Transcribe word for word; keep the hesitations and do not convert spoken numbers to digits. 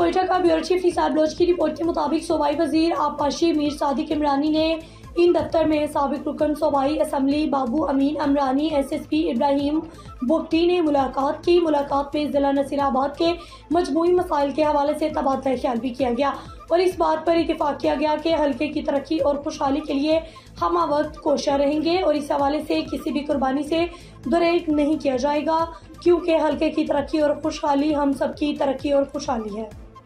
कोयटा का bureau chief Nisar Baloch की report के मुताबिक सूबाई वजीर आबपाशी मीर सादिक इमरानी ने इन दफ्तर में साबिक रुकन सूबाई assembly Babu Amin Umrani, S S P Ibrahim Bugti ने मुलाकात की। मुलाकात में जिला नसीराबाद के मजमूई मसाइल के हवाले से तबादला ख्याल भी किया गया और इस बात पर इत्तेफाक किया गया कि हल्के की तरक्की और खुशहाली के लिए हम वक्त कोशा रहेंगे और इस हवाले से किसी भी कुर्बानी से गुरेज नहीं किया जाएगा, क्योंकि हल्के की तरक्की और खुशहाली हम सबकी तरक्की और खुशहाली है।